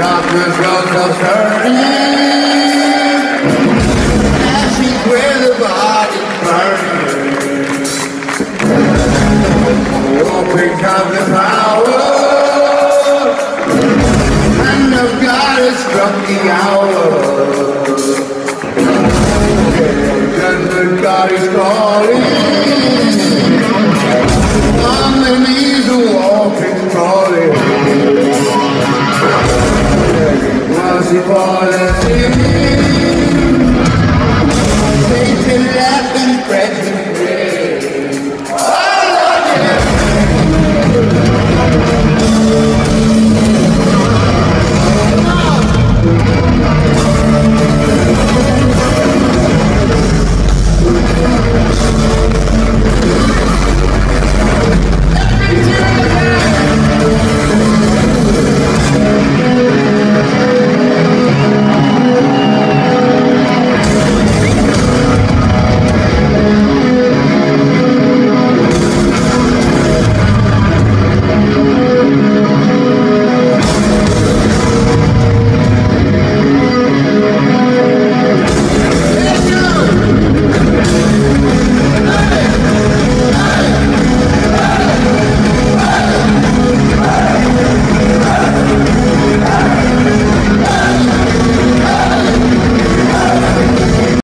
darkness goes turning, ashes where the body's burning. Open up the power, hand of God has struck the hour. Judgment God is calling, on the knees the walking, crawling. Was he falling?